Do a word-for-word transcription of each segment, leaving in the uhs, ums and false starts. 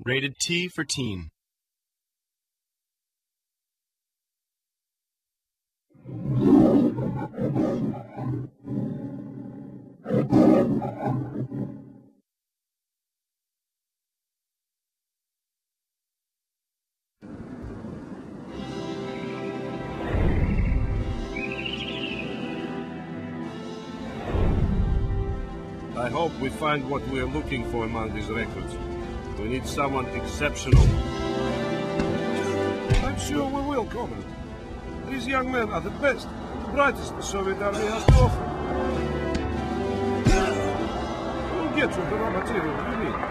Rated T for teen. I hope we find what we are looking for among these records. We need someone exceptional. I'm sure we will, Common. These young men are the best, the brightest the Soviet Army has to offer. We'll get you the raw material you need.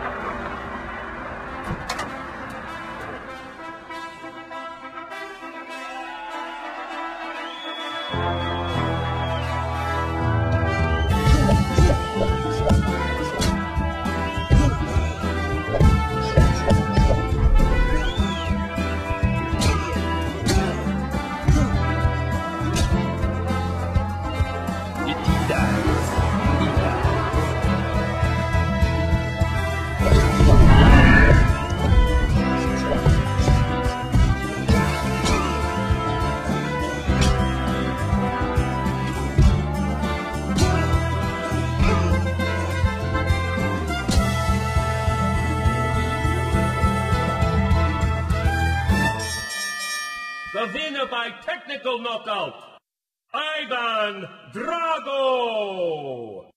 The winner by technical knockout, Ivan Drago!